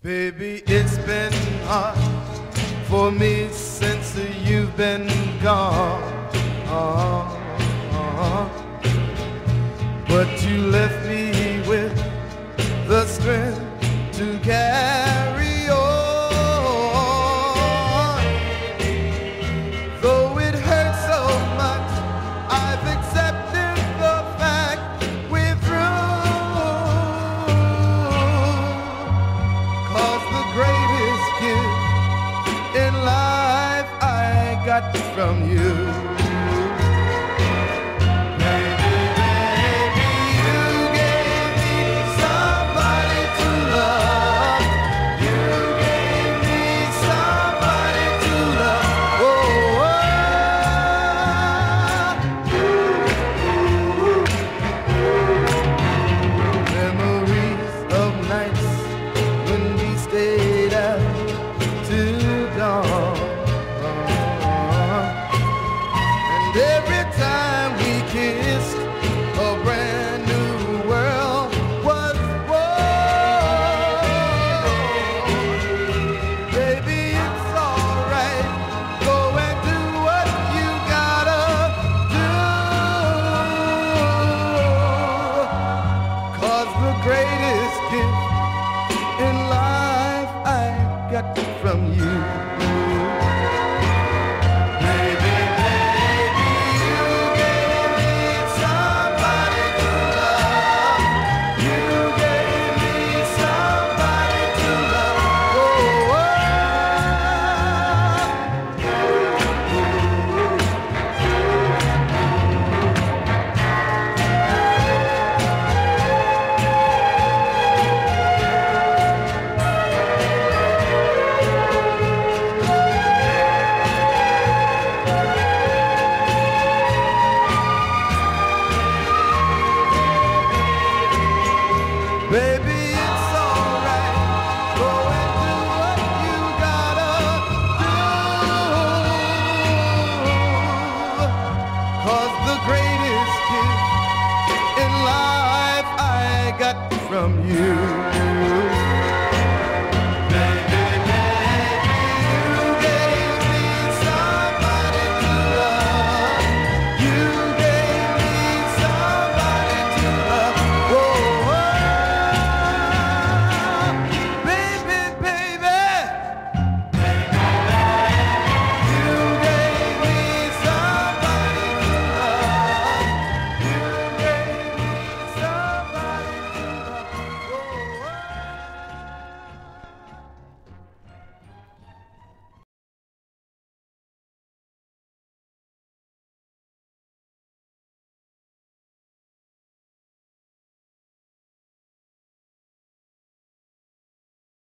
Baby, it's been hard for me since you've been gone. But you left me with the strength to carry on. Though it hurts so much, I've accepted the fact we're through. 'Cause the greatest gift in life I got from you. From you. Baby, it's alright. Go and do what you gotta do. 'Cause the greatest gift in life I got from you.